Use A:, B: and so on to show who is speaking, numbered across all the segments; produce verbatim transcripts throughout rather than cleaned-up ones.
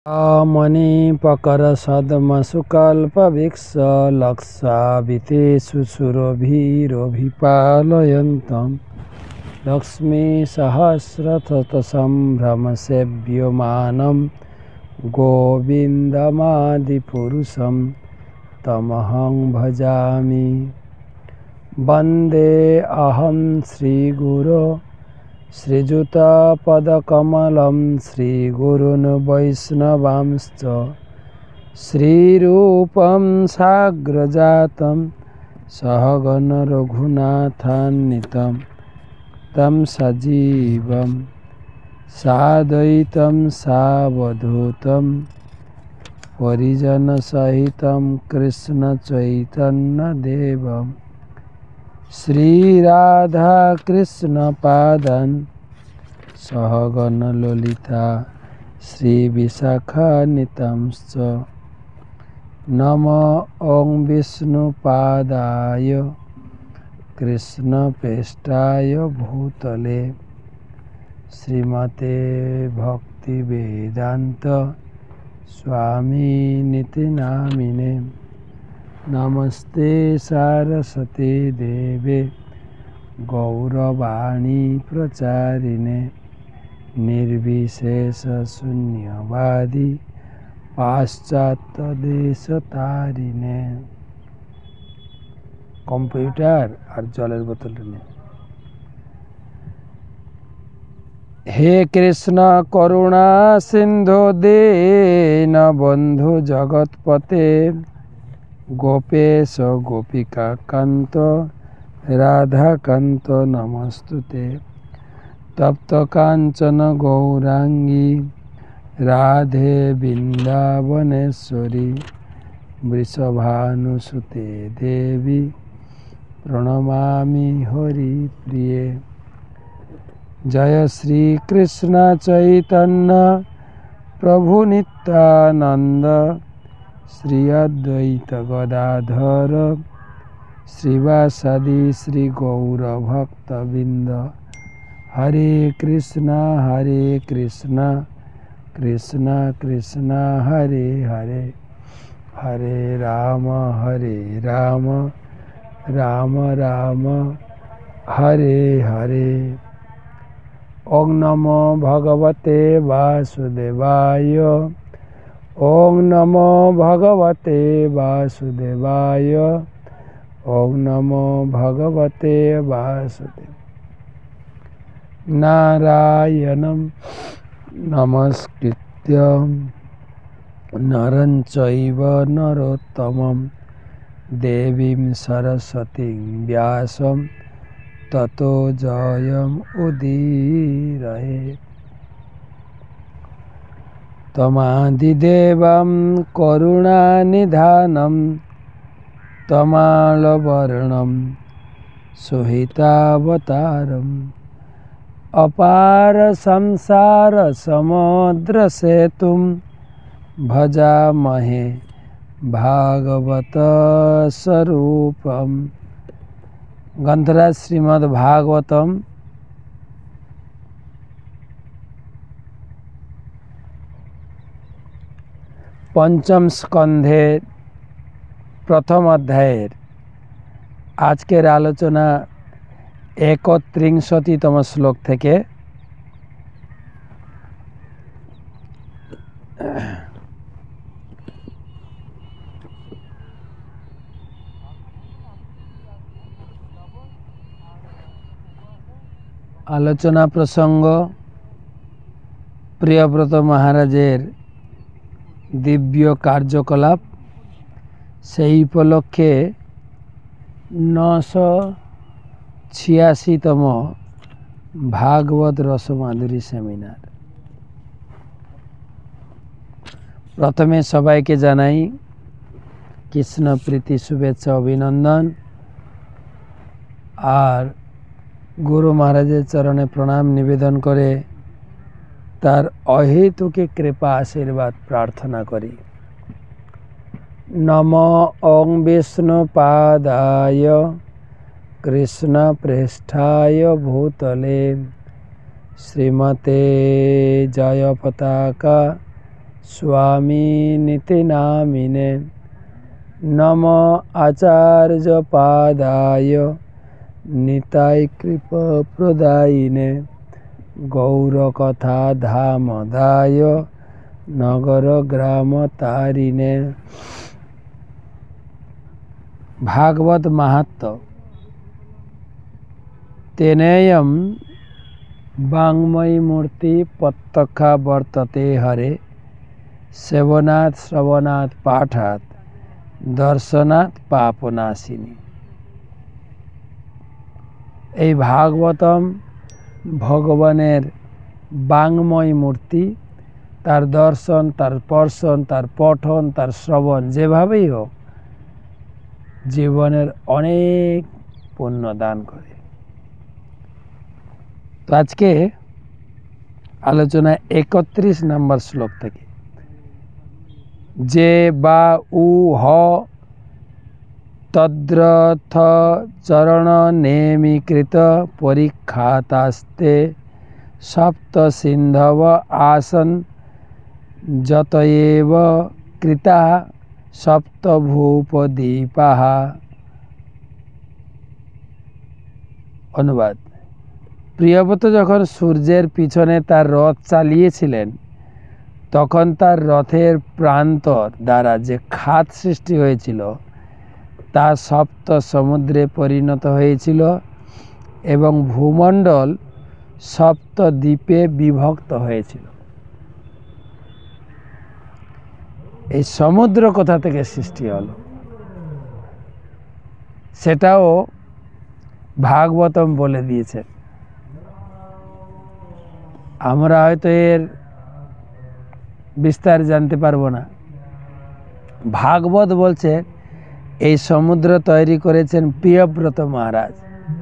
A: मणिपकर सद्मसुकल्पवृक्ष लक्षाभितेषु सुरभिरभिपालयन्तं लक्ष्मीसहस्रशतसम्भ्रमसेव्यमानं गोविन्दमादिपुरुषं तमहं भजामि। वन्दे अहं श्रीगुरो श्रीयुतपदकमलं श्रीगुरून् वैष्णवांश्च श्रीरूपं साग्रजातं सहगण रघुनाथान्वितं तं सजीवं साद्वैतं सावधूतं परिजनसहितं कृष्णचैतन्यदेवं श्रीराधा कृष्णपादान् सहगण ललिता श्रीविशाखान्वितांश्च। नमो ॐ विष्णुपादाय कृष्णप्रेष्ठाय भूतले श्रीमते भक्तिवेदान्त स्वामिनिति नामिने। नमस्ते सारस्वती देवे गौरवाणी प्रचारिणे निर्विशेष शून्यवादी पाश्चात्य देशतारिणे। कम्प्यूटर और जलेर बोतल ने। हे कृष्ण करुणा सिंधु दीन बंधु जगतपते गोपेश गोपिका कांत राधा कांत नमस्तुते। तप्त कांचन गौरांगी राधे वृंदावनेश्वरी वृषभानुसुते देवी प्रणमामि हरिप्रिये। जय श्री कृष्ण चैतन्य प्रभु नित्यानंद श्री अद्वैत गदाधर श्रीवासादि श्री गौर भक्तबिंद। हरे कृष्णा हरे कृष्णा कृष्णा कृष्णा हरे हरे हरे राम हरे राम राम राम हरे हरे। ओम नमो भगवते वासुदेवाय ओम नमो भगवते वासुदेवाय ओम नमो भगवते वासुदेव। नारायणं नमस्कृत्य नरं चैव नरोत्तमं देवीं सरस्वतीं व्यासं ततो जयम् उदीरयेत्। तमादिदेवं करुणानिधानं तमालवर्णं सुहितावतारम् अपार संसार समुद्र सेतुं भजामहे भागवत स्वरूपम्। ग्रंथराज श्रीमद् भागवतम पंचम स्कंधे प्रथम अध्यायेर आजकेर आलोचना एकत्रिंशतितम श्लोक थेके आलोचना प्रसंग प्रियव्रत महाराजेर दिव्य कार्यकलाप सेई उपलक्षे नौशो छियाशीतम भागवत रसमाधुरी सेमिनार। प्रथमे सबाई के जानाई कृष्ण प्रीति शुभेच्छा अभिनंदन और गुरु महाराजेर चरणे प्रणाम निवेदन करे तार अहेतुके कृपा आशीर्वाद प्रार्थना करी। नमो ओं विष्णुपादाय कृष्ण प्रेष्ठाय भूतले श्रीमते जय पताका स्वामिनिति नामिने नम आचार्य पादाय निताय कृपा प्रदायिने गौरकथा धामदाय नगर ग्राम तारिणे। भागवत महत्व तेनेयम वाङ्मयी मूर्ति प्रत्यक्षा वर्तते हरे सेवनात् श्रवणात् पाठात् दर्शनात् पापनाशिनी। এই ভাগবতম ভগবানের বাংময় মূর্তি, তার দর্শন, তার স্পর্শন, তার পঠন, তার শ্রবণ যেভাবেই হোক জীবনের অনেক পুণ্য দান করে। তো আজকে আলোচনা একত্রিশ নম্বর শ্লোক থেকে, যে বা উ হ তদ্রথ চরণ নেমিকৃত পরীক্ষাতাস্তে সপ্ত সিন্ধব আসন যতএব কৃতা সপ্তভূপদীপাঃ। অনুবাদ: প্রিয়ব্রত যখন সূর্যের পিছনে তার রথ চালিয়েছিলেন তখন তার রথের প্রান্তর দ্বারা যে খাত সৃষ্টি হয়েছিল তা সপ্ত সমুদ্রে পরিণত হয়েছিল এবং ভূমণ্ডল সপ্ত দ্বীপে বিভক্ত হয়েছিল। এই সমুদ্র কোথা থেকে সৃষ্টি হলো সেটাও ভাগবতম বলে দিয়েছে। আমরা হয়তো এর বিস্তার জানতে পারবো না। ভাগবত বলছে এই সমুদ্র তৈরি করেছেন প্রিয়ব্রত মহারাজ।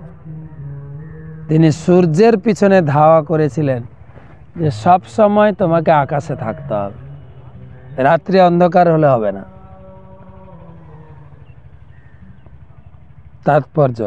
A: তিনি সূর্যের পিছনে ধাওয়া করেছিলেন যে সব সময় তোমাকে আকাশে থাকতে হবে, রাত্রি অন্ধকার হলে হবে না। তাৎপর্য: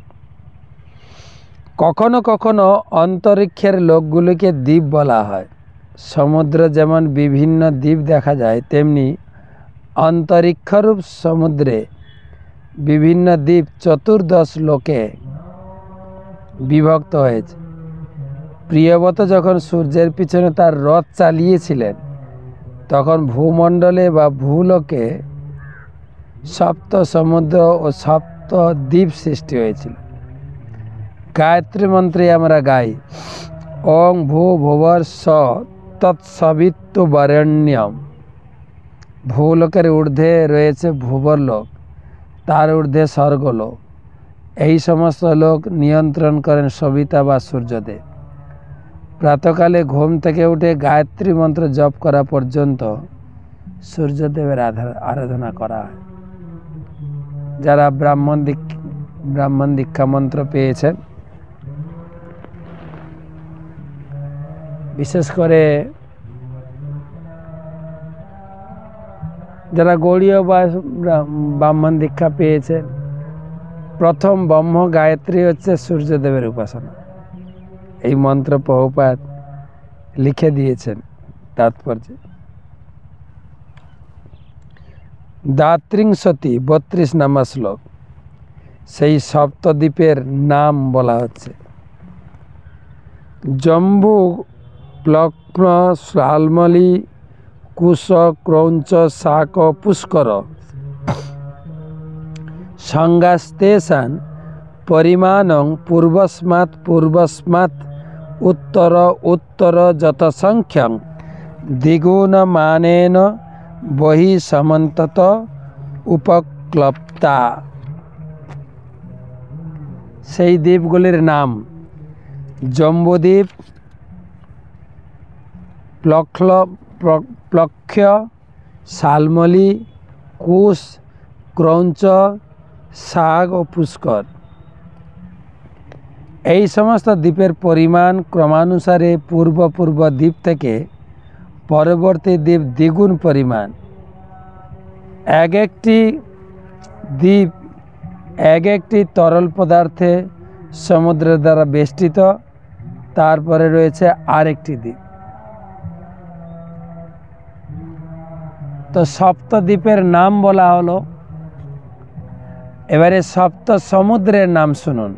A: কখনো কখনো অন্তরিক্ষের লোকগুলিকে দ্বীপ বলা হয়। সমুদ্র যেমন বিভিন্ন দ্বীপ দেখা যায়, তেমনি অন্তরিক্ষরূপ সমুদ্রে বিভিন্ন দ্বীপ চতুর্দশ লোকে বিভক্ত হয়েছে। প্রিয়ব্রত যখন সূর্যের পিছনে তার রথ চালিয়েছিলেন তখন ভূমণ্ডলে বা ভূলোকে সপ্ত সমুদ্র ও সপ্ত দ্বীপ সৃষ্টি হয়েছিল। গায়ত্রী মন্ত্রে আমরা গাই, ওং ভূ ভুবর স তৎসবিত্তু বরেণ্যম। ভূলোকের ঊর্ধ্বে রয়েছে ভুবর লোক, তার ঊর্ধ্বে স্বর্গলোক। এই সমস্ত লোক নিয়ন্ত্রণ করেন সবিতা বা সূর্যদেব। প্রাতকালে ঘুম থেকে উঠে গায়ত্রী মন্ত্র জপ করা পর্যন্ত সূর্যদেবের আরাধনা করা হয়। যারা ব্রাহ্মণ দীক্ষা ব্রাহ্মণ দীক্ষা মন্ত্র পেয়েছেন, বিশেষ করে যারা গৌড়ীয় বা ব্রাহ্মণ দীক্ষা পেয়েছেন, প্রথম ব্রহ্ম গায়ত্রী হচ্ছে সূর্যদেবের উপাসনা। এই মন্ত্র প্রভুপাদ লিখে দিয়েছেন। তাৎপর্য: দাত্রিংশতি বত্রিশ নম্বর শ্লোক, সেই সপ্তদ্বীপের নাম বলা হচ্ছে। জম্বু, প্লক্ন, শালমলি, কুশ, ক্রৌঞ্চ, শাক, পুষ্কর সংজ্ঞাস্তেষাং পরিমাণং পূর্বস্মাৎ পূর্বস্মাৎ উত্তর উত্তর যতসংখ্যং দ্বিগুণমানেন বহি সমন্তত উপক্লপ্তা। সেই দ্বীপগুলির নাম জম্বুদ্বীপ, প্লক্ষ প্লক্ষ, শালমলি, কুশ, ক্রৌঞ্চ, শাক ও পুষ্কর। এই সমস্ত দ্বীপের পরিমাণ ক্রমানুসারে পূর্ব পূর্ব দ্বীপ থেকে পরবর্তী দ্বীপ দ্বিগুণ পরিমাণ। এক একটি দ্বীপ এক একটি তরল পদার্থে সমুদ্রের দ্বারা বেষ্টিত। তারপরে রয়েছে আরেকটি দ্বীপ। তো সপ্তদ্বীপের নাম বলা হলো, এবারে সপ্ত সমুদ্রের নাম শুনুন।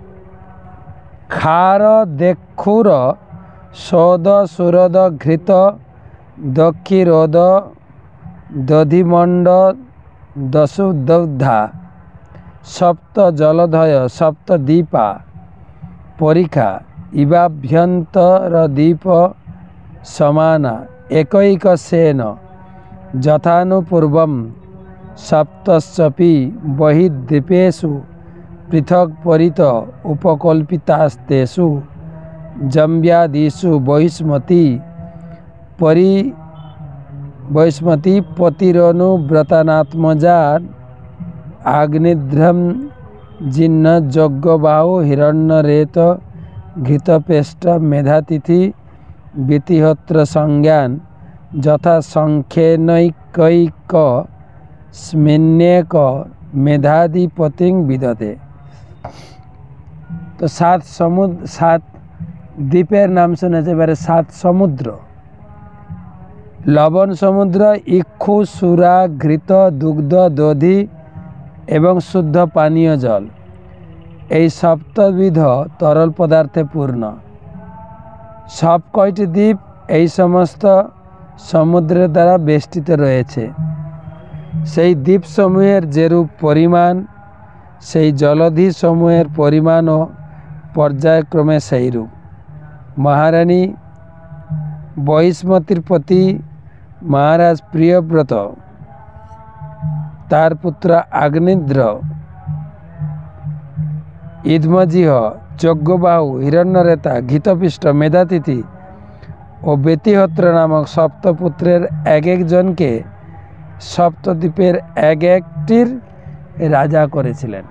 A: খার দেক্ষুর সৌদ সুরদ ঘৃত দক্ষিরোদ দধিমণ্ড দশুদৌধা সপ্ত জলধয় সপ্ত দ্বীপা পরীক্ষা ইবাভ্যন্তর দ্বীপ সমানা একৈক সেন যথানুপূর্বম সপ্তস্যপি বহির্দ্বীপেষু পৃথক পরিত উপকল্পিতাস্তেষু জম্ব্যাদিষু বহিষ্মতি পরি বৈষ্মতি পতিরনুব্রতানাত্মজান আগ্নিধ্রম জিন্ন যজ্ঞবাহু হিরণ্যরেত ঘৃতপেষ্ট মেধাতিথি বিতিহোত্র সংজ্ঞান যথা সংখ্যেনৈকৈক স্মিন্যেক মেধাধিপতিং বিদতে। তো সাত সমুদ্র সাত দ্বীপের নাম শুনেছে, এবারে সাত সমুদ্র। লবণ সমুদ্র ইক্ষু সুরা ঘৃত দুগ্ধ দধি এবং শুদ্ধ পানীয় জল, এই সপ্তবিধ তরল পদার্থে পূর্ণ। সব কয়টি দ্বীপ এই সমস্ত সমুদ্রের দ্বারা বেষ্টিত রয়েছে। সেই দ্বীপসমূহের যেরূপ পরিমাণ, সেই জলধি সমূহের পরিমাণও পর্যায়ক্রমে সেইরূপ। মহারানী বহিষ্মতির প্রতি মহারাজ প্রিয়ব্রত, তার পুত্র আগ্নিধ্র, ইদমজিহ, যজ্ঞবাহু, হিরণ্যরেতা, ঘৃতপিষ্ট, মেধাতিথি ও বেতিহোত্র নামক সপ্তপুত্রের এক একজনকে সপ্তদ্বীপের এক একটির রাজা করেছিলেন।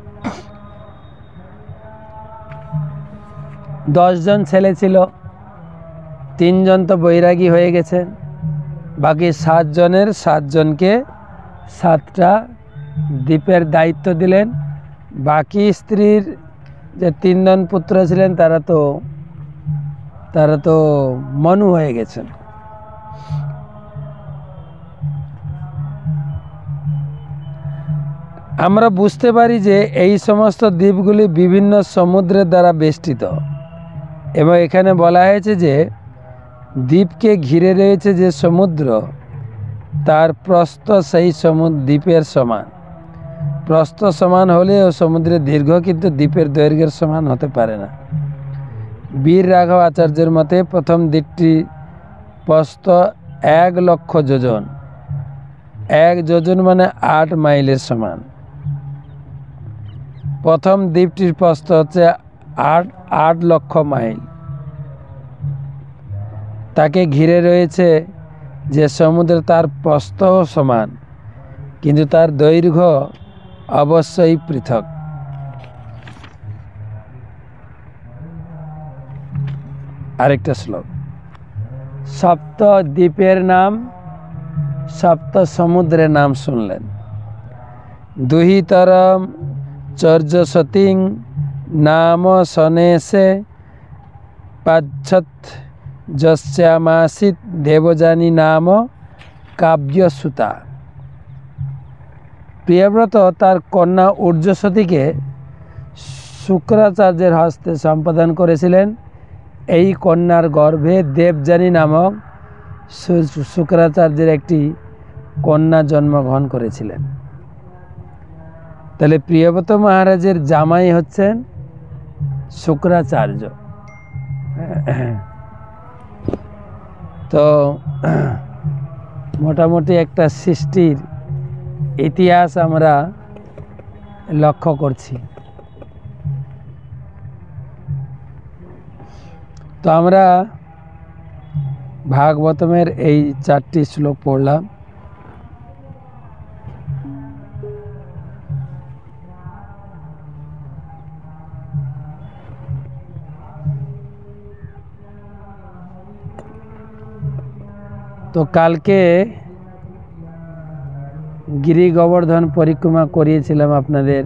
A: দশজন ছেলে ছিল, তিনজন তো বৈরাগী হয়ে গেছেন, বাকি সাতজনের সাতজনকে সাতটা দ্বীপের দায়িত্ব দিলেন। বাকি স্ত্রীর যে তিনজন পুত্র ছিলেন তারা তো তারা তো মনু হয়ে গেছেন। আমরা বুঝতে পারি যে এই সমস্ত দ্বীপগুলি বিভিন্ন সমুদ্রের দ্বারা বেষ্টিত, এবং এখানে বলা হয়েছে যে দ্বীপকে ঘিরে রয়েছে যে সমুদ্র, তার প্রস্থ সেই সমুদ্র দ্বীপের সমান। প্রস্থ সমান হলেও সমুদ্রের দীর্ঘ কিন্তু দ্বীপের দৈর্ঘ্যের সমান হতে পারে না। বীর রাঘব আচার্যের মতে প্রথম দ্বীপটি প্রস্থ এক লক্ষ যোজন, এক যোজন মানে আট মাইলের সমান। প্রথম দ্বীপটির প্রস্থ হচ্ছে আট আট লক্ষ মাইল। তাকে ঘিরে রয়েছে যে সমুদ্র, তার প্রস্থও সমান, কিন্তু তার দৈর্ঘ্য অবশ্যই পৃথক। আরেকটা শ্লোক, সপ্ত দ্বীপের নাম, সপ্ত সমুদ্রের নাম শুনলেন। দুহিতরম চর্যসতিং নাম সনেশে পাচ্ছত যস্যামাসিত দেবযানী নাম কাব্যসুতা। প্রিয়ব্রত তার কন্যা ঊর্ধ্বসতীকে শুক্রাচার্যের হস্তে সম্পাদন করেছিলেন। এই কন্যার গর্ভে দেবযানী নামক শুক্রাচার্যের একটি কন্যা জন্মগ্রহণ করেছিলেন। তাহলে প্রিয়ব্রত মহারাজের জামাই হচ্ছেন শুক্রাচার্য। তো মোটামুটি একটা সৃষ্টির ইতিহাস আমরা লক্ষ্য করছি। তো আমরা ভাগবতমের এই চারটি শ্লোক পড়লাম। তো কালকে গিরি গোবর্ধন পরিক্রমা করিয়েছিলাম আপনাদের।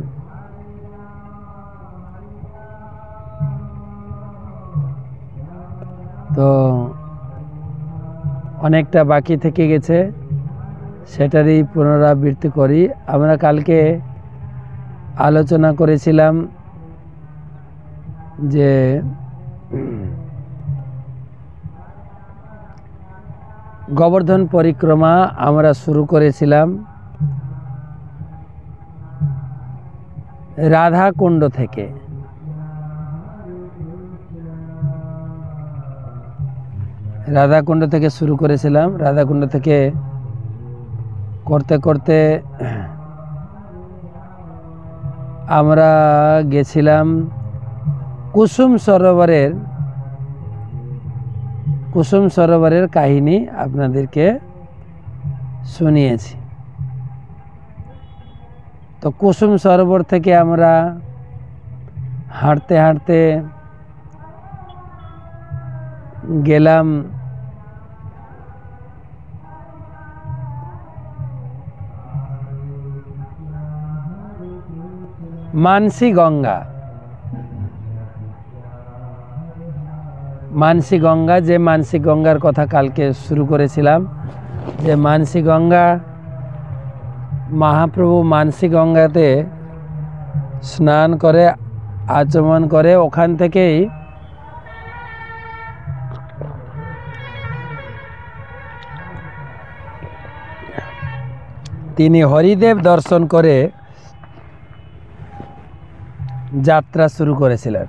A: তো অনেকটা বাকি থেকে গেছে, সেটারই পুনরাবৃত্তি করি। আমরা কালকে আলোচনা করেছিলাম যে গোবর্ধন পরিক্রমা আমরা শুরু করেছিলাম রাধাকুণ্ড থেকে। রাধাকুণ্ড থেকে শুরু করেছিলাম। রাধাকুণ্ড থেকে করতে করতে আমরা গেছিলাম কুসুম সরোবরের কুসুম সরোবরের কাহিনী আপনাদেরকে শুনিয়েছি। তো কুসুম সরোবর থেকে আমরা হাঁটতে হাঁটতে গেলাম মানসী গঙ্গা। মানসী গঙ্গা, যে মানসী গঙ্গার কথা কালকে শুরু করেছিলাম, যে মানসী গঙ্গা, মহাপ্রভু মানসী গঙ্গাতে স্নান করে আচমন করে, ওখান থেকেই তিনি হরিদেব দর্শন করে যাত্রা শুরু করেছিলেন।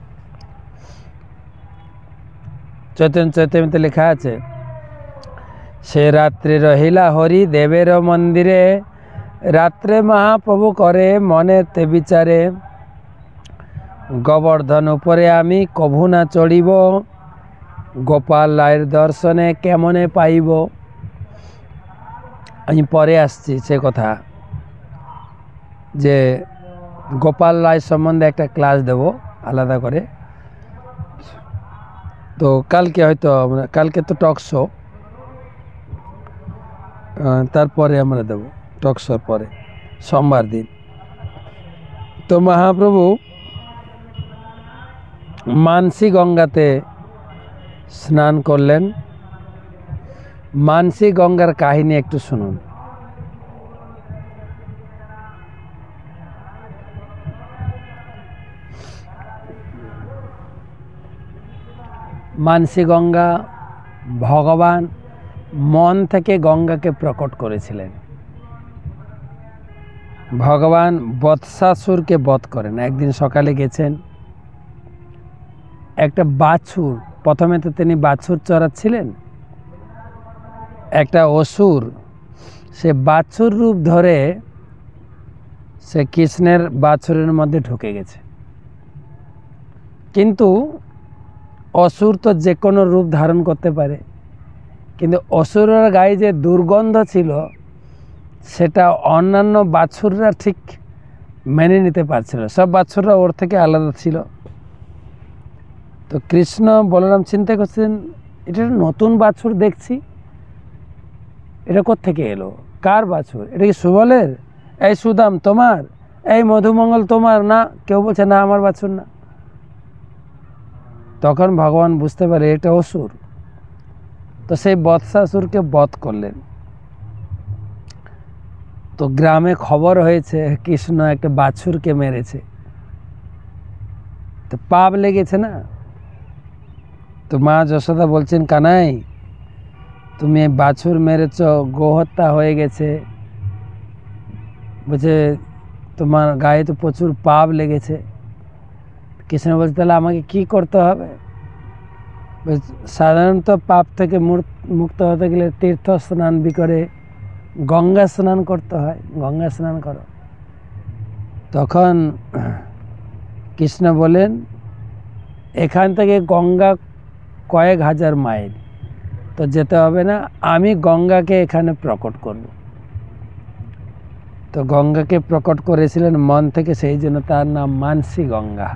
A: চৈতন্য চৈতন্যতে লেখা আছে, সে রাত্রে রহিলা হরি দেবের মন্দিরে, রাত্রে মহাপ্রভু করে মনেতে বিচারে, গোবর্ধন উপরে আমি কভু না চড়িব, গোপাল রায়ের দর্শনে কেমনে পাইব। আমি পরে আসছি সে কথা, যে গোপাল রায় সম্বন্ধে একটা ক্লাস দেব আলাদা করে। তো কালকে হয়তো আমরা, কালকে তো টক শো, তারপরে আমরা দেব টক শোর পরে সোমবার দিন। তো মহাপ্রভু মানসী গঙ্গাতে স্নান করলেন। মানসী গঙ্গার কাহিনী একটু শুনুন। মানসী গঙ্গা, ভগবান মন থেকে গঙ্গাকে প্রকট করেছিলেন। ভগবান বৎসাসুরকে বধ করেন। একদিন সকালে গেছেন, একটা বাছুর, প্রথমে তো তিনি বাছুর চড়াচ্ছিলেন, একটা অসুর সে বাছুর রূপ ধরে সে কৃষ্ণের বাছুরের মধ্যে ঢুকে গেছে। কিন্তু অসুর তো যে কোনো রূপ ধারণ করতে পারে, কিন্তু অসুরের গায়ে যে দুর্গন্ধ ছিল সেটা অন্যান্য বাছুররা ঠিক মেনে নিতে পারছিল। সব বাছুররা ওর থেকে আলাদা ছিল। তো কৃষ্ণ বলরাম চিন্তা করছেন, এটা নতুন বাছুর দেখছি, এটা কোত্থেকে এলো, কার বাছুর, এটা কি সুবলের, এই সুদাম তোমার, এই মধুমঙ্গল তোমার? না, কেউ বলছে না আমার বাছুর না। তখন ভগবান বুঝতে পারে এটা অসুর। তো সেই বৎসাসুরকে বধ করলেন। তো গ্রামে খবর হয়েছে কৃষ্ণ একটা বাছুরকে মেরেছে। তো পাপ লেগেছে না। তো মা যশোদা বলছেন, কানাই তুমি বাছুর মেরেছ, গোহত্যা হয়ে গেছে, বলছে তোমার গায়ে তো প্রচুর পাপ লেগেছে। কৃষ্ণ বলছে, তাহলে আমাকে কি করতে হবে? সাধারণত পাপ থেকে মুক্ত হতে গেলে তীর্থ স্নান বি করে গঙ্গা স্নান করতে হয়, গঙ্গা স্নান করো। তখন কৃষ্ণ বলেন, এখান থেকে গঙ্গা কয়েক হাজার মাইল, তো যেতে হবে না, আমি গঙ্গাকে এখানে প্রকট করব। তো গঙ্গাকে প্রকট করেছিলেন মন থেকে, সেই জন্য তার নাম মানসী গঙ্গা।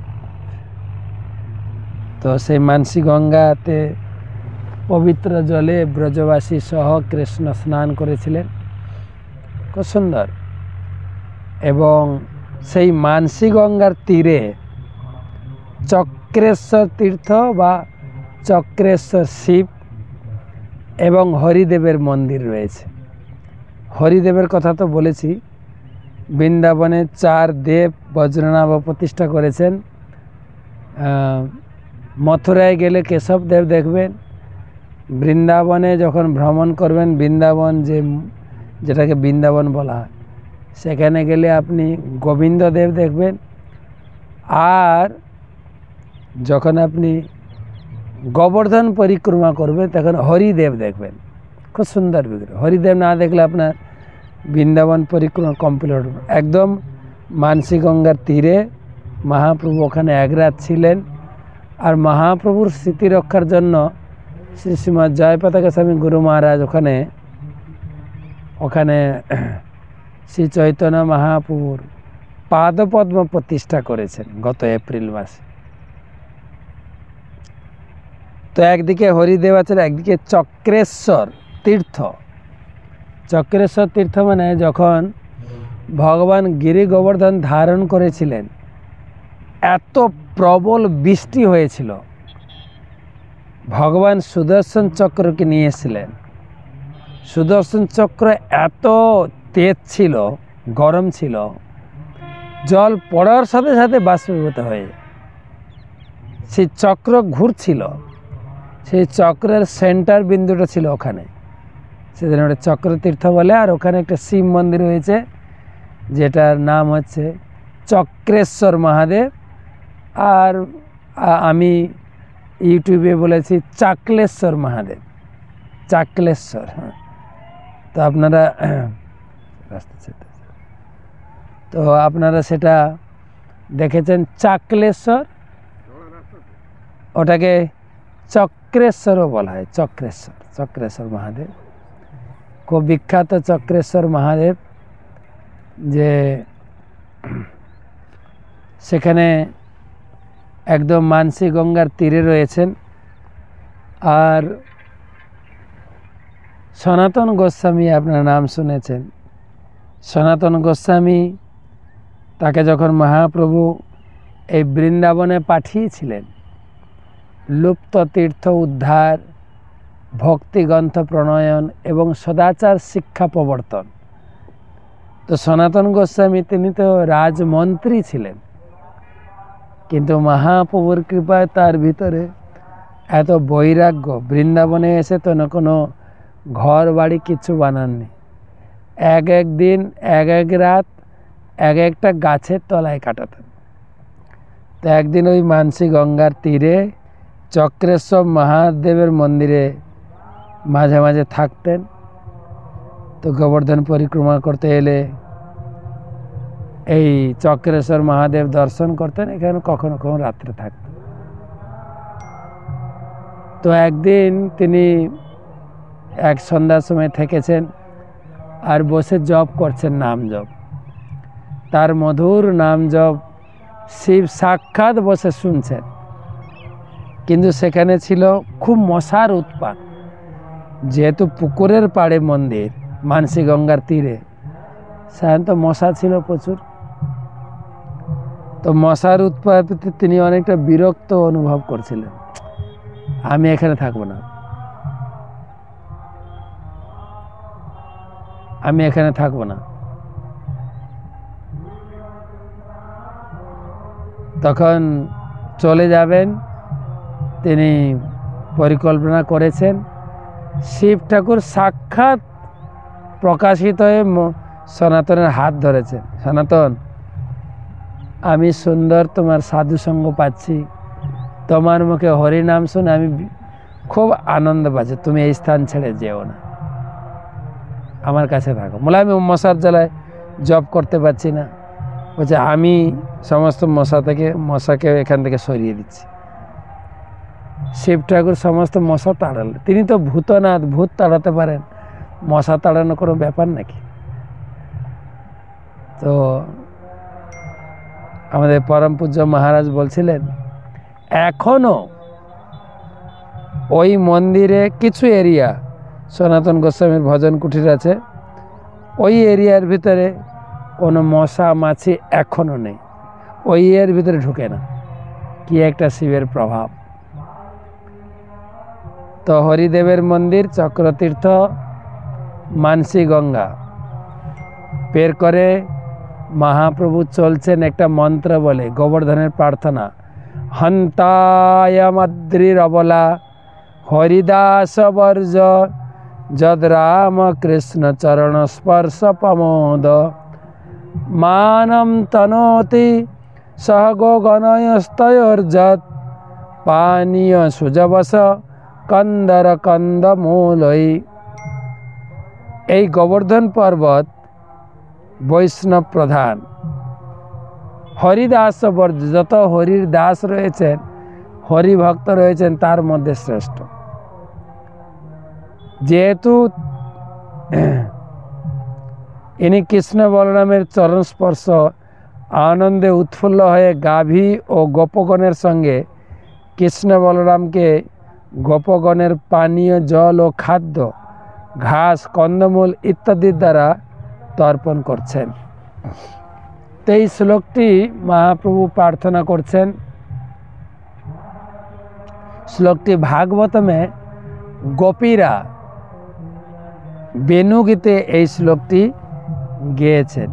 A: তো সেই মানসী গঙ্গাতে পবিত্র জলে ব্রজবাসী সহ কৃষ্ণ স্নান করেছিলেন, খুব সুন্দর। এবং সেই মানসী গঙ্গার তীরে চক্রেশ্বর তীর্থ বা চক্রেশ্বর শিব এবং হরিদেবের মন্দির রয়েছে। হরিদেবের কথা তো বলেছি, বৃন্দাবনে চার দেব বজ্রনাভ প্রতিষ্ঠা করেছেন। মথুরায় গেলে কেশব দেব দেখবেন, বৃন্দাবনে যখন ভ্রমণ করবেন, বৃন্দাবন যে যেটাকে বৃন্দাবন বলা হয়, সেখানে গেলে আপনি গোবিন্দ দেব দেখবেন। আর যখন আপনি গোবর্ধন পরিক্রমা করবেন তখন হরিদেব দেখবেন, খুব সুন্দর বিগ্রহ। হরিদেব না দেখলে আপনার বৃন্দাবন পরিক্রমা কমপ্লিট হবে। একদম মানসী গঙ্গার তীরে মহাপ্রভু ওখানে এক রাত ছিলেন। আর মহাপ্রভুর স্মৃতি রক্ষার জন্য শ্রী শ্রীমৎ জয়পতাকা স্বামী গুরু মহারাজ ওখানে ওখানে শ্রী চৈতন্য মহাপ্রভুর পাদপদ্ম প্রতিষ্ঠা করেছেন গত এপ্রিল মাসে। তো একদিকে হরিদেব আছেন, একদিকে চক্রেশ্বর তীর্থ। চক্রেশ্বর তীর্থ মানে যখন ভগবান গিরি গোবর্ধন ধারণ করেছিলেন, এত প্রবল বৃষ্টি হয়েছিল, ভগবান সুদর্শন চক্রকে নিয়েছিলেন। সুদর্শন চক্র এত তেজ ছিল, গরম ছিল, জল পড়ার সাথে সাথে বাষ্পীভূত হয়ে সেই চক্র ঘুরছিল। সেই চক্রের সেন্টার বিন্দুটা ছিল ওখানে, সেজন্য ওটা চক্রতীর্থ বলে। আর ওখানে একটা শিব মন্দির হয়েছে যেটার নাম হচ্ছে চক্রেশ্বর মহাদেব। আর আমি ইউটিউবে বলেছি চাকলেশ্বর মহাদেব, চাকলেশ্বর। হ্যাঁ, তো আপনারা তো আপনারা সেটা দেখেছেন চাকলেশ্বর, ওটাকে চক্রেশ্বরও বলা হয়। চক্রেশ্বর চক্রেশ্বর মহাদেব খুব বিখ্যাত। চক্রেশ্বর মহাদেব যে সেখানে একদম মানসী গঙ্গার তীরে রয়েছেন। আর সনাতন গোস্বামী আপনার নাম শুনেছেন। সনাতন গোস্বামী, তাকে যখন মহাপ্রভু এই বৃন্দাবনে পাঠিয়েছিলেন লুপ্ত তীর্থ উদ্ধার, ভক্তিগ্রন্থ প্রণয়ন এবং সদাচার শিক্ষা প্রবর্তন, তো সনাতন গোস্বামী তিনি তো রাজমন্ত্রী ছিলেন, কিন্তু মহাপ্রভুর কৃপায় তার ভিতরে এত বৈরাগ্য, বৃন্দাবনে এসে তো না কোনো ঘর বাড়ি কিছু বানাননি। এক এক দিন এক এক রাত এক একটা গাছের তলায় কাটাতেন। তো একদিন ওই মানসী গঙ্গার তীরে চক্রেশ্বর মহাদেবের মন্দিরে মাঝে মাঝে থাকতেন। তো গোবর্ধন পরিক্রমা করতে এলে এই চক্রেশ্বর মহাদেব দর্শন করতেন, এখানে কখনো কখনো রাত্রে থাকতেন। তো একদিন তিনি এক সন্ধ্যার সময় থেকেছেন আর বসে জপ করছেন, নাম জপ। তার মধুর নাম জপ শিব সাক্ষাৎ বসে শুনছেন, কিন্তু সেখানে ছিল খুব মশার উৎপাত। যেহেতু পুকুরের পাড়ে মন্দির, মানসী গঙ্গার তীরে, সাধারণত মশা ছিল প্রচুর। তো মশার উৎপাতে তিনি অনেকটা বিরক্ত অনুভব করছিলেন, আমি এখানে থাকবো না, আমি এখানে থাকবো না। তখন চলে যাবেন তিনি পরিকল্পনা করেছেন। শিব ঠাকুর সাক্ষাৎ প্রকাশিত হয়ে সনাতনের হাত ধরেছেন, সনাতন আমি সুন্দর তোমার সাধু সঙ্গ পাচ্ছি, তোমার মুখে হরি নাম শুনে আমি খুব আনন্দ পাচ্ছি, তুমি এই স্থান ছেড়ে যেও না, আমার কাছে থাকো। বলে আমি মশার জ্বালায় জব করতে পারছি না। বলছে আমি সমস্ত মশা থেকে মশাকে এখান থেকে সরিয়ে দিচ্ছি। শিব ঠাকুর সমস্ত মশা তাড়ালেন। তিনি তো ভূতনাথ, ভূত তাড়াতে পারেন, মশা তাড়ানো কোনো ব্যাপার নাকি। তো আমাদের পরম পূজ্য মহারাজ বলছিলেন এখনো ওই মন্দিরে কিছু এরিয়া, সনাতন গোস্বামীর ভজন কুটির আছে, ওই এরিয়ার ভিতরে কোনো মশা মাছি এখনো নেই, ওই এর ভিতরে ঢুকে না। কি একটা শিবের প্রভাব। তো হরিদেবের মন্দির চক্রতীর্থ মানসী গঙ্গা বের করে মহাপ্রভু চলছেন একটা মন্ত্র বলে, গোবর্ধনের প্রার্থনা, হন্তায় মাদ্রির অবলা হরিদাস বর্জ যদ রাম কৃষ্ণ চরণ স্পর্শ প্রমোদ মানম তনোতি সহ গগনয়স্তয়োর্যৎ পানীয় সুজবস কন্দর কন্দমূলই। এই গোবর্ধন পর্বত বৈষ্ণব প্রধান, হরিদাস বর্জ, যত হরির দাস রয়েছেন, হরি ভক্ত রয়েছেন, তার মধ্যে শ্রেষ্ঠ। যেহেতু ইনি কৃষ্ণ বলরামের চরণ স্পর্শ আনন্দে উৎফুল্ল হয়ে গাভী ও গোপগণের সঙ্গে কৃষ্ণ বলরামকে গোপগণের পানীয় জল ও খাদ্য, ঘাস, কন্দমূল ইত্যাদির দ্বারা তর্পণ করছেন। তো এই শ্লোকটি মহাপ্রভু প্রার্থনা করছেন। শ্লোকটি ভাগবতমে গোপীরা বেণুগীতে এই শ্লোকটি গেয়েছেন।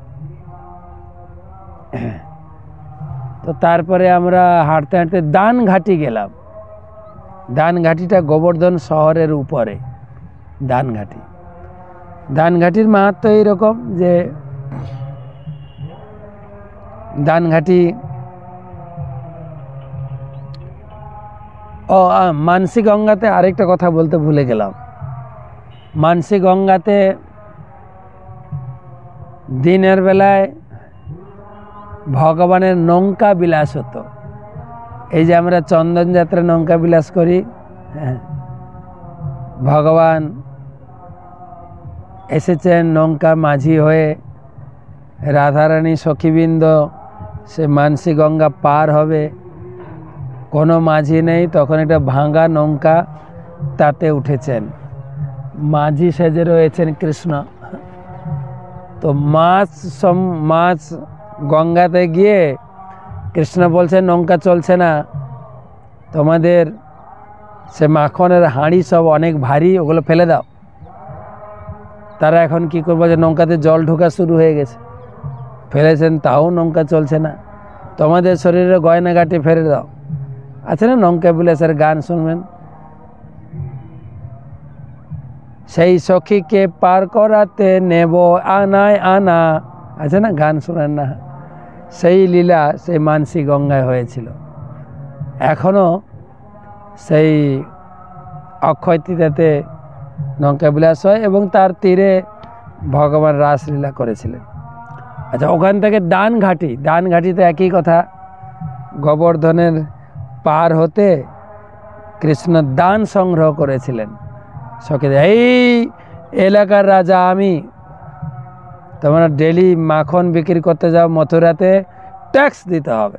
A: তো তারপরে আমরা হাঁটতে হাঁটতে দানঘাটি গেলাম। দানঘাটিটা গোবর্ধন শহরের উপরে। দানঘাটি দানঘাটির মাহাত্ম্য এইরকম যে দানঘাটি ও মানসী গঙ্গাতে আরেকটা কথা বলতে ভুলে গেলাম। মানসী গঙ্গাতে দিনের বেলায় ভগবানের নৌকা বিলাস হতো। এই যে আমরা চন্দন যাত্রা নৌকা বিলাস করি, হ্যাঁ, ভগবান এসেছেন নৌকা মাঝি হয়ে, রাধারানী সখীবৃন্দ সে মানসী গঙ্গা পার হবে, কোনো মাঝি নেই, তখন একটা ভাঙা নৌকা, তাতে উঠেছেন, মাঝি সেজে রয়েছেন কৃষ্ণ। তো মাছ সম মাছ গঙ্গাতে গিয়ে কৃষ্ণ বলছেন নৌকা চলছে না, তোমাদের সে মাখনের হাঁড়ি সব অনেক ভারী, ওগুলো ফেলে দাও। তারা এখন কি করবো, যে নৌকাতে জল ঢোকা শুরু হয়ে গেছে, ফেলেছেন তাও নৌকা চলছে না, তোমাদের শরীরে গয়নাগাটি ফেলে দাও। আছে না নৌকা বিলাসের গান শুনবেন, সেই সখীকে পার করাতে নেব আনায় আনা, আছে না গান শোনেন না? সেই লীলা সেই মানসী গঙ্গায় হয়েছিল। এখনও সেই অক্ষয় তৃতীয়াতে নৌকা বিলাস হয় এবং তার তীরে ভগবান রাসলীলা করেছিলেন। আচ্ছা, ওখান থেকে দানঘাটি, দানঘাটিতে একই কথা, গোবর্ধনের পার হতে কৃষ্ণ দান সংগ্রহ করেছিলেন। সখীদের, এই এলাকার রাজা আমি, তোমরা ডেলি মাখন বিক্রি করতে যাও মথুরাতে, ট্যাক্স দিতে হবে।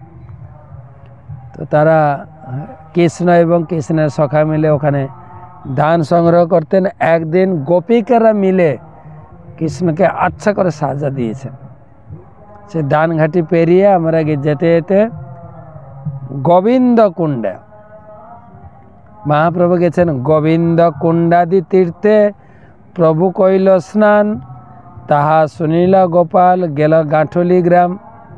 A: তো তারা কৃষ্ণ এবং কৃষ্ণের সখা মিলে ওখানে দান সংগ্রহ করতেন। একদিন গোপিকারা মিলে কৃষ্ণকে আচ্ছা করে সাজা দিয়েছেন। সে দানঘাটি পেরিয়ে আমরা যেতে যেতে গোবিন্দ কুণ্ডে, মহাপ্রভু গেছেন গোবিন্দ কুণ্ডাদি তীর্থে, প্রভু কইল স্নান, তাহা শুনিল গোপাল, গেল গাঁঠলি গ্রাম।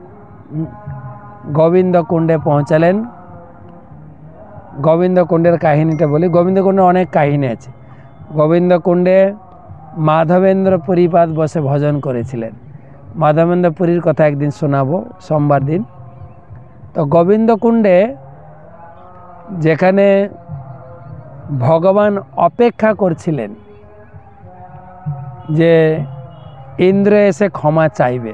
A: গোবিন্দ কুণ্ডে পৌঁছালেন। গোবিন্দ কুণ্ডের কাহিনীটা বলি। গোবিন্দ কুণ্ডে অনেক কাহিনী আছে। গোবিন্দ কুণ্ডে মাধবেন্দ্র পুরীপাদ বসে ভজন করেছিলেন। মাধবেন্দ্র পুরীর কথা একদিন শোনাবো সোমবার দিন। তো গোবিন্দ কুণ্ডে যেখানে ভগবান অপেক্ষা করছিলেন যে ইন্দ্র এসে ক্ষমা চাইবে,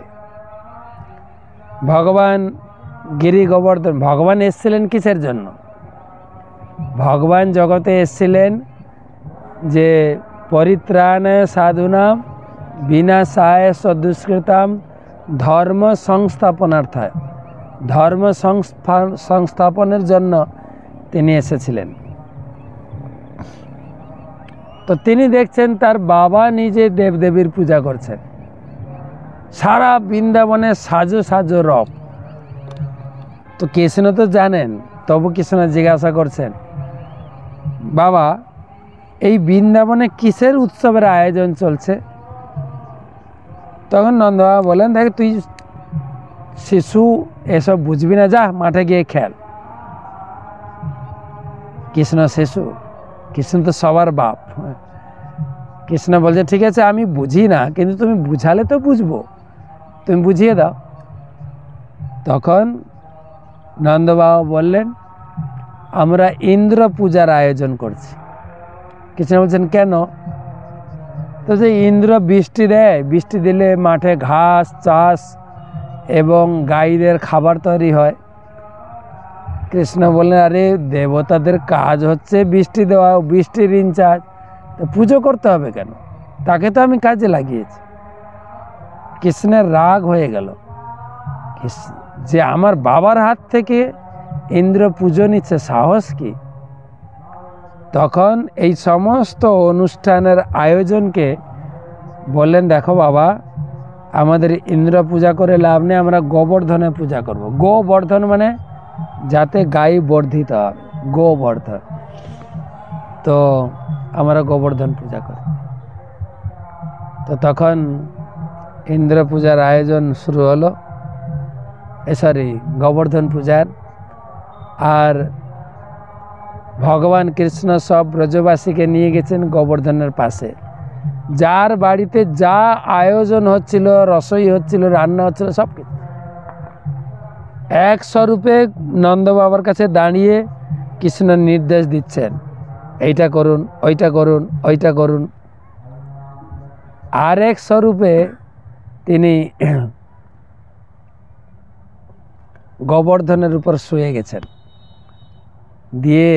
A: ভগবান গিরি গোবর্ধন, ভগবান এসেছিলেন কিসের জন্য? ভগবান জগতে এসেছিলেন যে পরিত্রাণায় সাধুনাম বিনাশায় সদুষ্কৃতাম ধর্ম সংস্থাপনার্থায়, ধর্ম সংস্থাপনের জন্য তিনি এসেছিলেন। তো তিনি দেখছেন তার বাবা নিজে দেবদেবীর পূজা করছেন, সারা বৃন্দাবনে সাজো সাজো রব। তো কৃষ্ণ তো জানেন, তবু কৃষ্ণ জিজ্ঞাসা করছেন, বাবা এই বৃন্দাবনে কিসের উৎসবের আয়োজন চলছে? তখন নন্দ বাবা বলেন, দেখ তুই শিশু, এসব বুঝবি না, যা মাঠে গিয়ে খেল। কৃষ্ণ শিশু, কৃষ্ণ তো সবার বাপ। কৃষ্ণ বলছে, ঠিক আছে আমি বুঝি না, কিন্তু তুমি বুঝালে তো বুঝবো, তুমি বুঝিয়ে দাও। তখন নন্দ বাবা বললেন, আমরা ইন্দ্র পূজার আয়োজন করছি। কৃষ্ণ বলছেন, কেন? তো যে ইন্দ্র বৃষ্টি দেয়, বৃষ্টি দিলে মাঠে ঘাস চাষ এবং গাইদের খাবার তৈরি হয়। কৃষ্ণ বললেন, আরে দেবতাদের কাজ হচ্ছে বৃষ্টি দেওয়া, বৃষ্টির ইনচার্জ, তো পুজো করতে হবে কেন? তাকে তো আমি কাজে লাগিয়েছি। কৃষ্ণের রাগ হয়ে গেল যে আমার বাবার হাত থেকে ইন্দ্র পুজো নিচ্ছে, সাহস কি? তখন এই সমস্ত অনুষ্ঠানের আয়োজনকে বললেন, দেখো বাবা, আমাদের ইন্দ্র পূজা করে লাভ নেই, আমরা গোবর্ধনে পূজা করব। গোবর্ধন মানে যাতে গাই বর্ধিত হবে, গোবর্ধন। তো আমরা গোবর্ধন পূজা করি। তো তখন ইন্দ্র পূজার আয়োজন শুরু হলো, সরি গোবর্ধন পূজার। আর ভগবান কৃষ্ণ সব ব্রজবাসীকে নিয়ে গেছেন গোবর্ধনের পাশে। যার বাড়িতে যা আয়োজন হচ্ছিল, রসই হচ্ছিল, রান্না হচ্ছিল, সব কিছু এক স্বরূপে নন্দ বাবার কাছে দাঁড়িয়ে কৃষ্ণ নির্দেশ দিচ্ছেন, এইটা করুন, ওইটা করুন, ওইটা করুন। আর এক স্বরূপে তিনি গোবর্ধনের উপর শুয়ে গেছেন, দিয়ে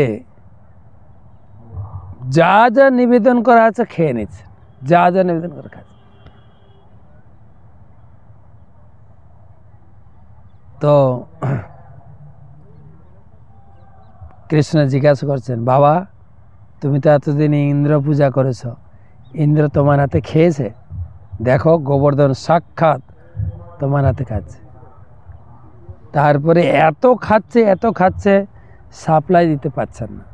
A: যা যা নিবেদন করা আছে খেয়ে নিচ্ছে, যা যা নিবেদন করা খাচ্ছে। তো কৃষ্ণ জিজ্ঞাসা করছেন, বাবা তুমি তো এতদিন ইন্দ্র পূজা করেছ, ইন্দ্র তোমার হাতে খেয়েছে? দেখো গোবর্ধন সাক্ষাৎ তোমার হাতে খাচ্ছে। তারপরে এত খাচ্ছে, এত খাচ্ছে, সাপ্লাই দিতে পারছেন না।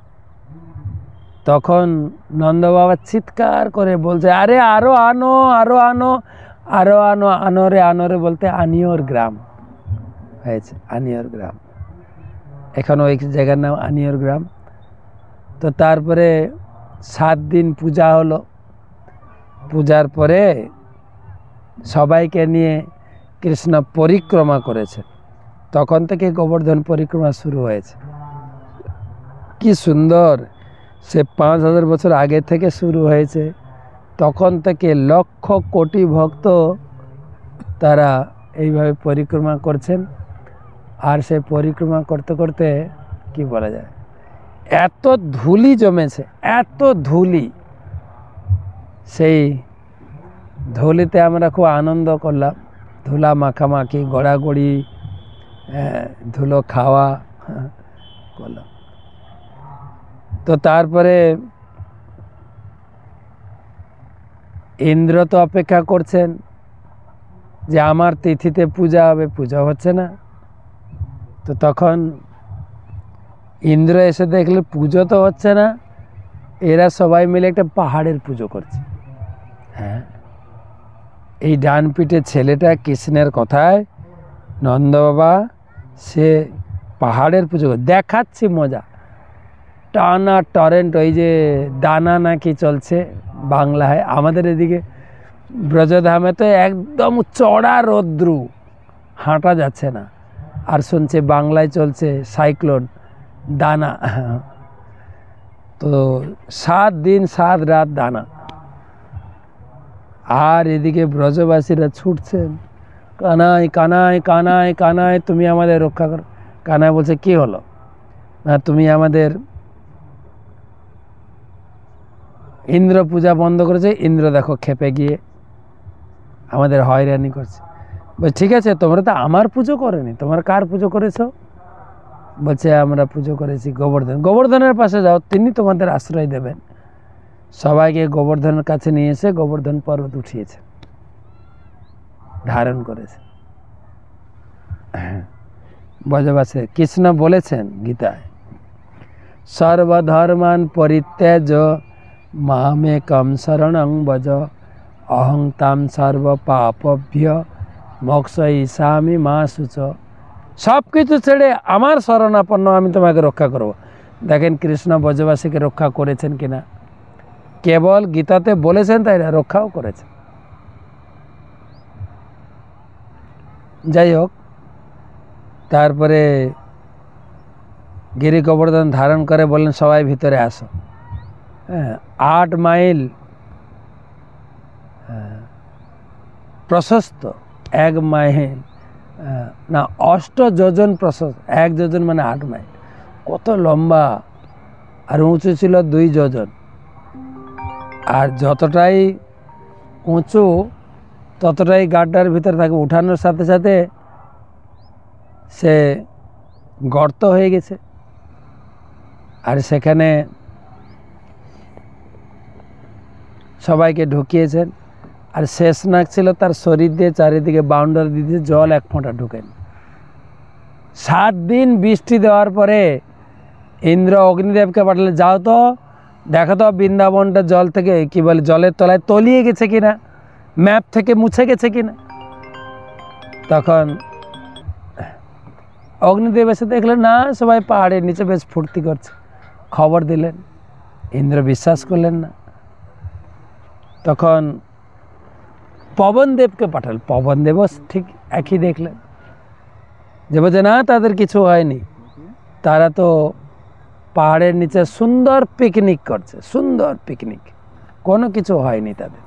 A: তখন নন্দ বাবা চিৎকার করে বলছে, আরে আরো আনো, আরো আনো, আরো আনো, আনোরে আনোরে বলতে আনিয়র গ্রাম হয়েছে, আনিয়র গ্রাম। এখন ওই জায়গার নাম আনিয়র গ্রাম। তো তারপরে সাত দিন পূজা হলো। পূজার পরে সবাইকে নিয়ে কৃষ্ণ পরিক্রমা করেছেন। তখন থেকে গোবর্ধন পরিক্রমা শুরু হয়েছে। কি সুন্দর, সে পাঁচ হাজার বছর আগে থেকে শুরু হয়েছে। তখন থেকে লক্ষ কোটি ভক্ত তারা এইভাবে পরিক্রমা করছেন। আর সে পরিক্রমা করতে করতে কি বলা যায়, এত ধুলি জমেছে, এত ধুলি। সেই ধুলিতে আমরা খুব আনন্দ করলাম, ধুলা মাখামাখি, গড়াগড়ি, ধুলো খাওয়া করলাম। তো তারপরে ইন্দ্র তো অপেক্ষা করছেন যে আমার তিথিতে পূজা হবে, পূজা হচ্ছে না। তো তখন ইন্দ্র এসে দেখলে পুজো তো হচ্ছে না, এরা সবাই মিলে একটা পাহাড়ের পুজো করছে। হ্যাঁ, এই ডান পিঠে ছেলেটা কৃষ্ণের কথায় নন্দ বাবা সে পাহাড়ের পুজো দেখাচ্ছে, মজা টানা টরেন্ট, ওই যে দানা নাকি চলছে বাংলায়, আমাদের এদিকে ব্রজধামে তো একদম চড়া রৌদ্রু, হাঁটা যাচ্ছে না। আর শুনছে বাংলায় চলছে সাইক্লোন দানা। তো সাত দিন সাত রাত দানা। আর এদিকে ব্রজবাসীরা ছুটছেন, কানাই কানাই কানাই কানাই তুমি আমাদের রক্ষা করো। কানাই বলছে, কি হলো? না তুমি আমাদের ইন্দ্র পূজা বন্ধ করেছে। ইন্দ্র দেখো খেপে গিয়ে আমাদের হয়রানি করছে। বলছে, ঠিক আছে তোমরা তো আমার পুজো করেনি, তোমরা কার পুজো করেছো? বলছে, আমরা পুজো করেছি গোবর্ধন। গোবর্ধনের পাশে যাও, তিনি তোমাদের আশ্রয় দেবেন। সবাইকে গোবর্ধনের কাছে নিয়ে এসে গোবর্ধন পর্বত উঠিয়েছে, ধারণ করেছে। ব্রজবাসী কৃষ্ণ বলেছেন গীতায়, সর্বধর্মান পরিত্যাজ্য মামেকম শরণং ভজ অহং তাম সর্ব পাপভ্য মোক্ষ ঈশামি মা শুচ। সব কিছু ছেড়ে আমার শরণাপন্ন, আমি তোমাকে রক্ষা করব। দেখেন কৃষ্ণ ব্রজবাসীকে রক্ষা করেছেন কিনা। কেবল গীতাতে বলেছেন তাই না, রক্ষাও করেছেন। যাই হোক, তারপরে গিরি গোবর্ধন ধারণ করে বললেন সবাই ভিতরে আসো। হ্যাঁ, আট মাইল প্রশস্ত, এক মাইল না অষ্ট যোজন প্রশস্ত, এক যোজন মানে আট মাইল, কত লম্বা, আর উঁচু ছিল দুই যোজন। আর যতটাই উঁচু ততটাই গাড্ডার ভিতরে থাকে, উঠানোর সাথে সাথে সে গর্ত হয়ে গেছে। আর সেখানে সবাইকে ঢুকিয়েছেন। আর শেষনাগ ছিল তার শরীর দিয়ে চারিদিকে বাউন্ডারি দিতে, জল এক ফোঁটা ঢুকেন। সাত দিন বৃষ্টি দেওয়ার পরে ইন্দ্র অগ্নিদেবকে পাঠালে, যাও তো দেখো তো বৃন্দাবনটা জল থেকে কি বলে জলের তলায় তলিয়ে গেছে কিনা, ম্যাপ থেকে মুছে গেছে কিনা। তখন অগ্নিদেব এসে দেখলেন না, সবাই পাহাড়ের নিচে বেশ ফুর্তি করছে। খবর দিলেন, ইন্দ্র বিশ্বাস করলেন না। তখন পবনদেবকে পাঠাল, পবনদেবও ঠিক একই দেখলেন, যে বলছে না তাদের কিছু হয়নি, তারা তো পাহাড়ের নিচে সুন্দর পিকনিক করছে, সুন্দর পিকনিক, কোনো কিছু হয়নি তাদের।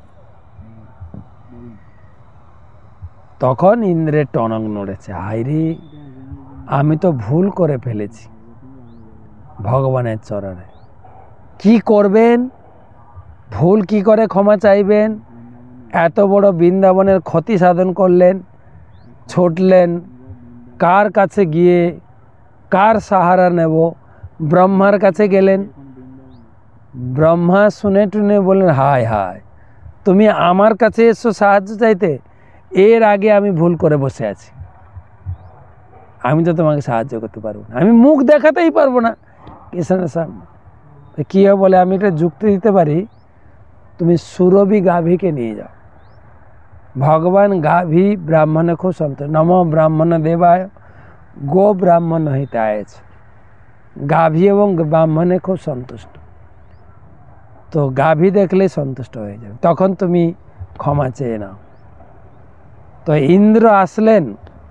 A: তখন ইন্দ্রের টনক নড়েছে, হায়রে আমি তো ভুল করে ফেলেছি ভগবানের চরণে। কি করবেন, ভুল কি করে ক্ষমা চাইবেন, এত বড় বৃন্দাবনের ক্ষতি সাধন করলেন, ছুটলেন, কার কাছে গিয়ে কার সাহারা নেব, ব্রহ্মার কাছে গেলেন। ব্রহ্মা শুনে টুনে বললেন, হায় হায় তুমি আমার কাছে এসো সাহায্য চাইতে, এর আগে আমি ভুল করে বসে আছি, আমি তো তোমাকে সাহায্য করতে পারবো না, আমি মুখ দেখাতেই পারবো না কৃষ্ণের সামনে। কী হবে বলে, আমি এটা যুক্তি দিতে পারি, তুমি সুরভি গাভীকে নিয়ে যাও। ভগবান গাভী ব্রাহ্মণে খুব সন্তুষ্ট, নম ব্রাহ্মণ দেবায় গো ব্রাহ্মণ হইতে আয়েছে। গাভী এবং ব্রাহ্মণে খুব সন্তুষ্ট, তো গাভী দেখলেই সন্তুষ্ট হয়ে যাবে, তখন তুমি ক্ষমা চেয়ে নাও। তো ইন্দ্র আসলেন,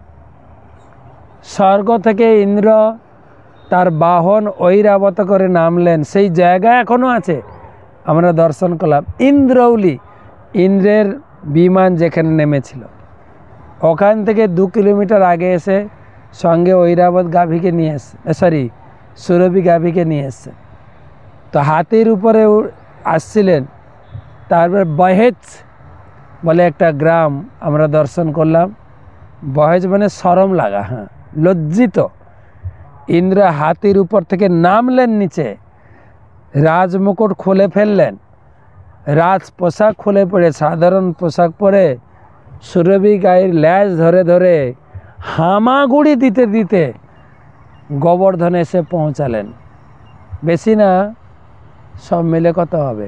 A: স্বর্গ থেকে ইন্দ্র তার বাহন ঐরাবত করে নামলেন। সেই জায়গা এখনো আছে, আমরা দর্শন করলাম। ইন্দ্রৌলি, ইন্দ্রের বিমান যেখানে নেমেছিল, ওখান থেকে দু কিলোমিটার আগে এসে সঙ্গে ঐরাবত গাভীকে নিয়ে এসছে, সরি সুরভি গাভীকে নিয়ে এসছে। তো হাতির উপরে আসছিলেন। তারপর বহেজ বলে একটা গ্রাম আমরা দর্শন করলাম। বহেজ মানে শরম লাগা, হ্যাঁ লজ্জিত। ইন্দ্র হাতির উপর থেকে নামলেন নিচে, রাজমুকুট খুলে ফেললেন, রাজ পোশাক খুলে পড়ে সাধারণ পোশাক পরে সুরভি গায়ের ল্যাজ ধরে ধরে হামাগুড়ি দিতে দিতে গোবর্ধনে এসে পৌঁছালেন। বেশি না, সব মিলে কত হবে,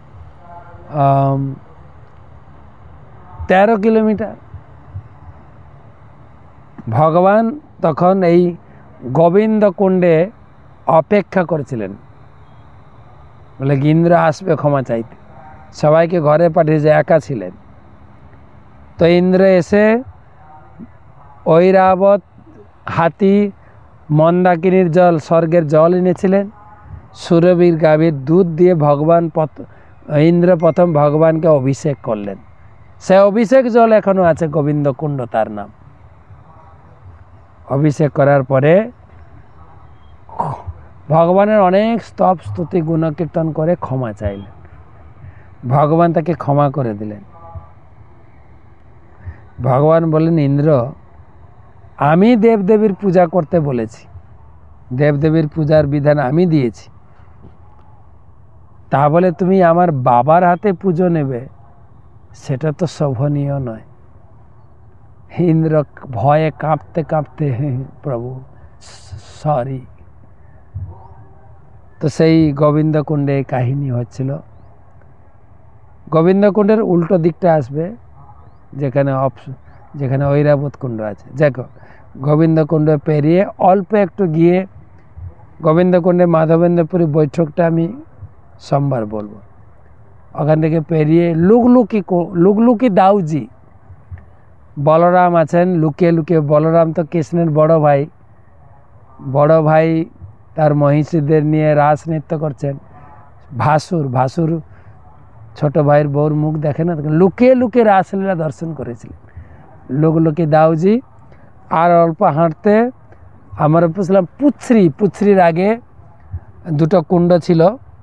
A: তেরো কিলোমিটার। ভগবান তখন এই গোবিন্দ কুণ্ডে অপেক্ষা করেছিলেন, বলে ইন্দ্র আসবে ক্ষমা চাইতে, সবাইকে ঘরে পাঠিয়েছে, একা ছিলেন। তো ইন্দ্র এসে ঐরাবত হাতি মন্দাকিনীর জল, স্বর্গের জল এনেছিলেন। সুরভীর গাভীর দুধ দিয়ে ভগবান ইন্দ্র প্রথম ভগবানকে অভিষেক করলেন। সে অভিষেক জল এখনো আছে, গোবিন্দ কুণ্ড তার নাম। অভিষেক করার পরে ভগবানের অনেক স্তব স্তুতি গুণকীর্তন করে ক্ষমা চাইলেন। ভগবান তাকে ক্ষমা করে দিলেন। ভগবান বললেন, ইন্দ্র আমি দেবদেবীর পূজা করতে বলেছি, দেবদেবীর পূজার বিধান আমি দিয়েছি, তা বলে তুমি আমার বাবার হাতে পুজো নেবে, সেটা তো শোভনীয় নয়। ইন্দ্র ভয়ে কাঁপতে কাঁপতে, প্রভু সরি। তো সেই গোবিন্দ কুণ্ডে কাহিনী হচ্ছিল। গোবিন্দকুণ্ডের উল্টো দিকটা আসবে, যেখানে অপ যেখানে ঐরাবত কুণ্ড আছে। দেখো গোবিন্দকুণ্ড পেরিয়ে অল্প একটু গিয়ে গোবিন্দকুণ্ডে মাধবেন্দ্রপুরী বৈঠকটা আমি সোমবার বলবো। ওখান থেকে পেরিয়ে লুকলুকি লুকলুকি দাউজি বলরাম আছেন লুকিয়ে লুকিয়ে। বলরাম তো কৃষ্ণের বড় ভাই, বড় ভাই তার মহিষীদের নিয়ে রাস নৃত্য করছেন। ভাসুর ভাসুর ছোট ভাইয়ের বউর মুখ দেখে না, লুকিয়ে লুকিয়ে রাসলীলা দর্শন করেছিলেন লুকলুকি দাউজি। আর অল্প হাঁটতে আমরা বুঝলাম পুছরি। পুছরির আগে দুটো কুণ্ড ছিল,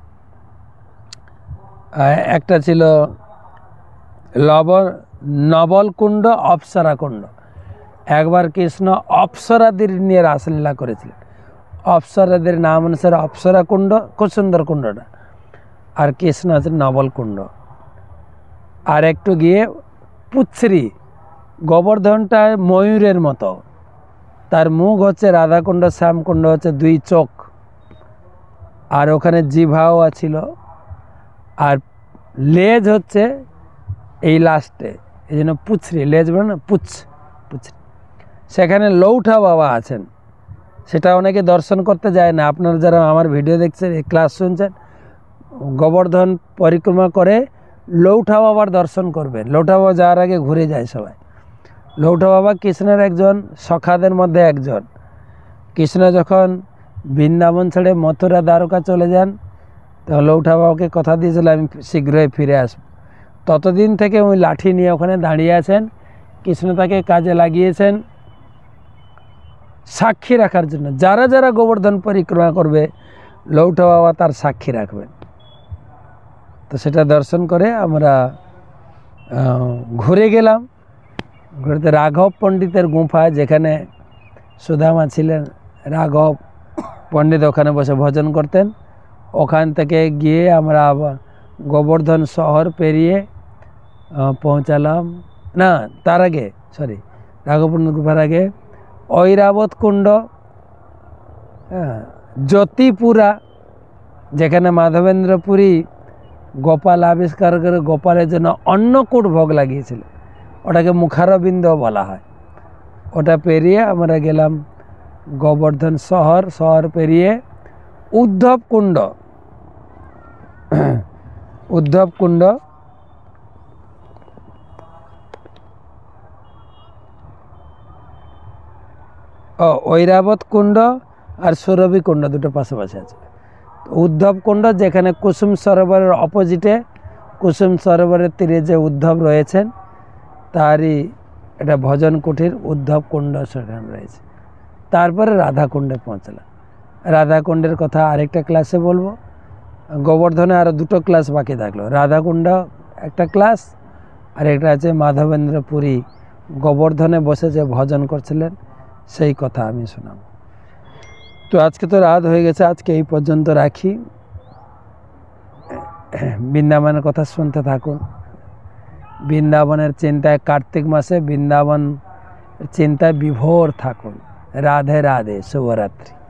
A: একটা ছিল লব নবল কুণ্ড, অপ্সরা কুণ্ড। একবার কৃষ্ণ অপ্সরাদের নিয়ে রাসলীলা করেছিলেন। অপ্সরাদের নাম অনুসারে অপ্সরা কুণ্ড, খুব সুন্দর কুণ্ডটা। আর কৃষ্ণ আছে নবল কুণ্ড। আর একটু গিয়ে পুছরি, গোবর্ধনটা ময়ূরের মতো, তার মুখ হচ্ছে রাধাকুণ্ড, শ্যামকুণ্ড হচ্ছে দুই চোখ, আর ওখানে জিভাও ছিল, আর লেজ হচ্ছে এই লাস্টে, এই জন্য পুছরি, লেজ বলে না পুছ পুছরি। সেখানে লৌঠা বাবা আছেন, সেটা অনেকে দর্শন করতে যায় না। আপনারা যারা আমার ভিডিও দেখছেন, এই ক্লাস শুনছেন, গোবর্ধন পরিক্রমা করে লৌঠা বাবার দর্শন করবেন। লৌঠা বাবা যাওয়ার আগে ঘুরে যায় সবাই। লৌঠা বাবা কৃষ্ণের একজন সখাদের মধ্যে একজন। কৃষ্ণ যখন বৃন্দাবন ছেড়ে মথুরা দ্বারকা চলে যান, তখন লৌঠা বাবাকে কথা দিয়েছিল আমি শীঘ্রই ফিরে আসব। ততদিন থেকে ওই লাঠি নিয়ে ওখানে দাঁড়িয়ে আছেন। কৃষ্ণ তাকে কাজে লাগিয়েছেন সাক্ষী রাখার জন্য। যারা যারা গোবর্ধন পরিক্রমা করবে লৌঠা বাবা তার সাক্ষী রাখবেন। তো সেটা দর্শন করে আমরা ঘুরে গেলাম। ঘুরতে রাঘব পণ্ডিতের গুফা, যেখানে সুদামা ছিলেন, রাঘব পণ্ডিত ওখানে বসে ভজন করতেন। ওখান থেকে গিয়ে আমরা গোবর্ধন শহর পেরিয়ে পৌঁছালাম, না তার আগে সরি রাঘব পণ্ডিত গুফার আগে ঐরাবত কুণ্ড, হ্যাঁ, জ্যোতিপুরা, যেখানে মাধবেন্দ্রপুরী গোপাল আবিষ্কার করে গোপালের জন্য অন্নকূট ভোগ লাগিয়েছিল, ওটাকে মুখারবিন্দ বলা হয়। ওটা পেরিয়ে আমরা গেলাম গোবর্ধন শহর। শহর পেরিয়ে উদ্ধব কুণ্ড, উদ্ধব কুণ্ড ও ঐরাবত কুণ্ড আর সুরভি কুণ্ড দুটো পাশাপাশি আছে। উদ্ধব কুণ্ড যেখানে কুসুম সরোবরের অপোজিটে, কুসুম সরোবরের তীরে যে উদ্ধব রয়েছেন তারই এটা ভজন কুটির, উদ্ধব কুণ্ড সেখানে রয়েছে। তারপরে রাধাকুণ্ডে পৌঁছলাম। রাধাকুণ্ডের কথা আরেকটা ক্লাসে বলবো। গোবর্ধনে আরও দুটো ক্লাস বাকি থাকলো। রাধাকুণ্ড একটা ক্লাস, আর একটা আছে মাধবেন্দ্রপুরী গোবর্ধনে বসে যে ভজন করছিলেন সেই কথা আমি শোনাব। তো আজকে তো রাত হয়ে গেছে, আজকে এই পর্যন্ত রাখি। বৃন্দাবনের কথা শুনতে থাকুন। বৃন্দাবনের চিন্তায় কার্তিক মাসে বৃন্দাবন চিন্তায় বিভোর থাকুন। রাধে রাধে, শুভরাত্রি।